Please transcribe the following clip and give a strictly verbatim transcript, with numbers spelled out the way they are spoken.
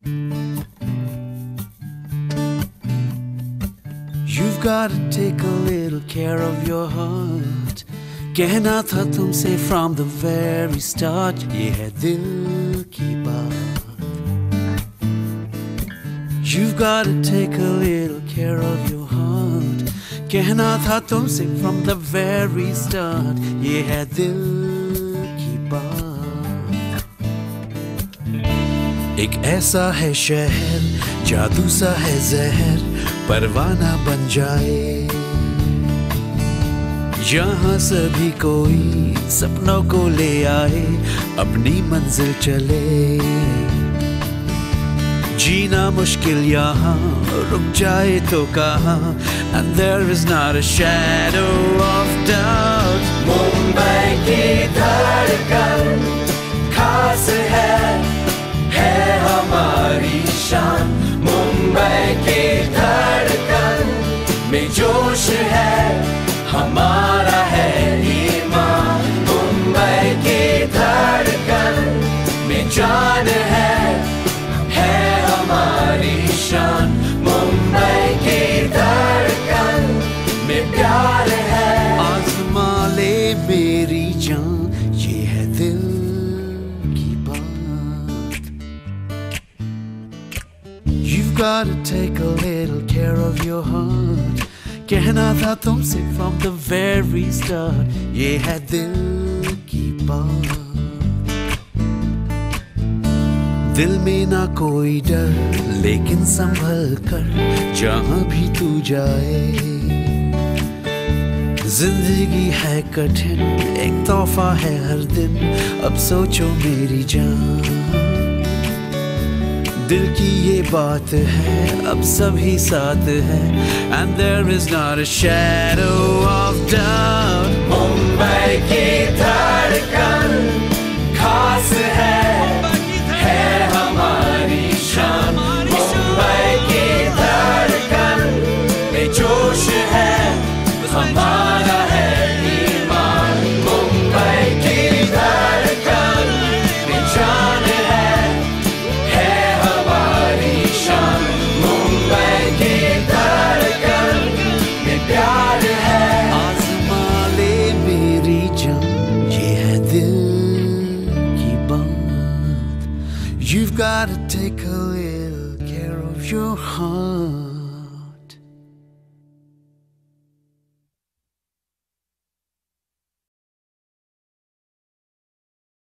You've gotta take a little care of your heart. कहना था तुमसे from the very start. ये है दिल की बात. You've gotta take a little care of your heart. कहना था तुमसे from the very start. ये है दिल की बात. एक ऐसा है शहर, जादू सा है जहर, परवाना बन जाए. यहाँ सभी कोई सपनों को ले आए, अपनी मंजिल चले. जीना मुश्किल यहाँ, रुक जाए तो कहाँ. And there is not a shadow of doubt. Mumbai की धड़कन खास है, है हमारी शान. मुंबई की धड़कन में जोश है, हमारा है ईमान. मुंबई की धड़कन में जान है, है हमारी शान. मुंबई की धड़कन में प्यार है. आज़मा ले मेरी जान, ये है दिल की बात. You've gotta take a little care of your heart. कहना था तुमसे from the very start. ये है दिल की बात. दिल में ना कोई डर, लेकिन संभल कर जहाँ भी तू जाए. जिंदगी है कठिन, एक तोहफा है हर दिन. अब सोचो मेरी जान, दिल की ये बात है, अब सभी साथ है. And there is not a shadow of doubt. Mumbai की धड़कन खास है, है हमारी शान. मुंबई की धड़कन में जोश है, हमारा है ईमान. मुंबई की धड़कन में जान है, है हमारी शान. मुंबई की धड़कन में प्यार है. आज़मा ले मेरी जान, ये है दिल की बात. You've gotta take a little care of your heart.